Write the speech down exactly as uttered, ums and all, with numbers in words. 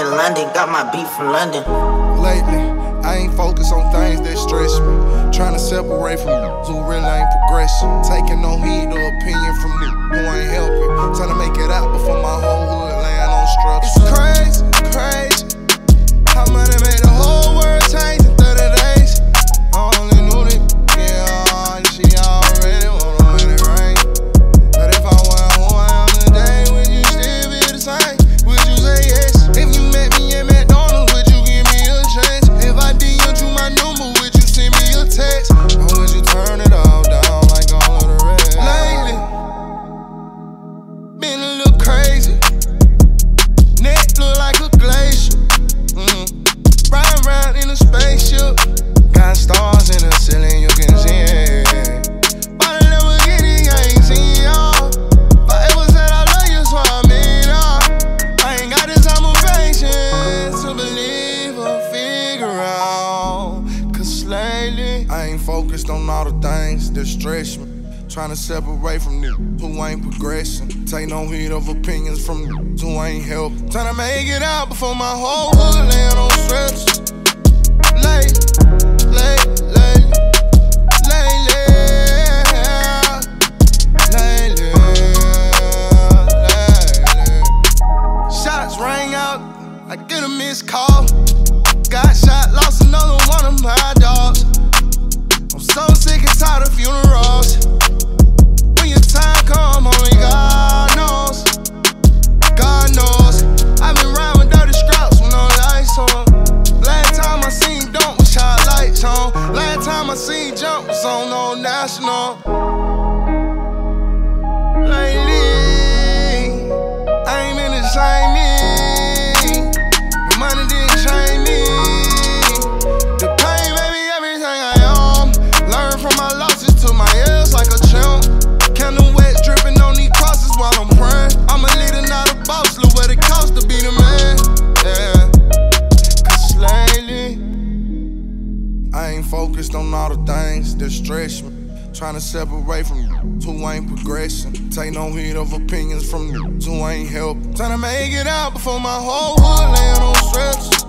from London, got my beat from London. Lately, I ain't focused on things that stress me. Trying to separate from who really ain't progressing. Taking no heed or opinion from who ain't helping. Trying to make it out before my whole hood laying on structure. It's crazy, crazy. How money made the whole world change in thirty days. I only knew that, yeah, she already wanna let it rain. But if I weren't who I am today, would you still be the same? Would you say yes? If you met me at McDonald's, would you give me a chance? If I D M'd you my number, would you send me a text? Or would you turn it all down like all of the rest? Lately, been a little crazy. Neck look like a glacier. Mm. Riding around in a spaceship. Got stars in the ceiling, you can see it. But I never get it, I ain't seen y'all. But it was that I love you, so I made up. I ain't got this time of patience to believe or figure out. Cause lately, I ain't focused on all the things that stress me. Trying to separate from niggas who ain't progressing. Take no heed of opinions from niggas who ain't helping. Trying to make it out before my whole hood laying on stretches. Late, late, late, lately, lately, lately. Shots rang out, I get a missed call. Got shot, lost another one of my dogs. I'm so sick and tired of funerals. When your time come, only God knows. God knows. I've been riding with dirty scraps with no lights on. Last time I seen Don't was shot lights on. Last time I seen Jump was on Old National. Lately, I ain't been the same me. The money didn't change me. The pain made me everything I am. Learn from my losses to my ears like a champ. Candle wet dripping on these crosses while I'm praying. I'm a leader, not a boss. Look what it costs to be the man. Yeah. Cause lately, I ain't focused on all the things that stress me. Trying to separate from who ain't progressing. Take no heed of opinions from who ain't helping. Trying to make it out before my whole hood laying on stretches.